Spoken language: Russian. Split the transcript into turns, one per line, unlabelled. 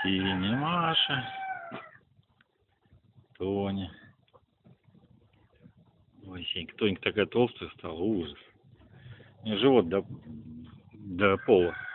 Синяя Маша, Тоня. Ой, Сенька, Тонька такая толстая стала, ужас. У нее живот до пола.